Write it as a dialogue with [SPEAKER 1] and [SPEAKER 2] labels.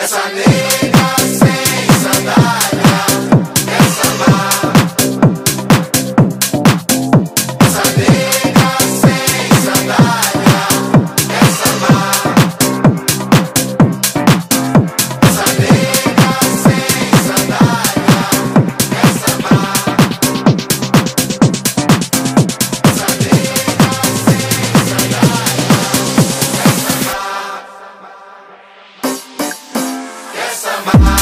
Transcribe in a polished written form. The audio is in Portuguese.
[SPEAKER 1] essa nega sem sandália, essa má. Essa nega sem sandália, essa má. Essa nega sem sandália, essa má. Essa nega sem sandália, essa má. Essa má.